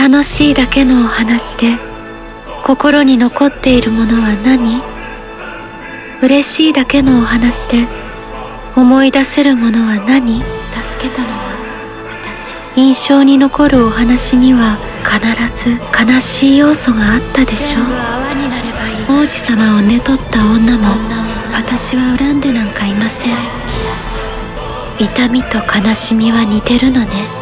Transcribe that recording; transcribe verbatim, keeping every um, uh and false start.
楽しいだけのお話で心に残っているものは何？嬉しいだけのお話で思い出せるものは何？助けたのは私。印象に残るお話には必ず悲しい要素があったでしょう。王子様を寝取った女も私は恨んでなんかいません。痛みと悲しみは似てるのね。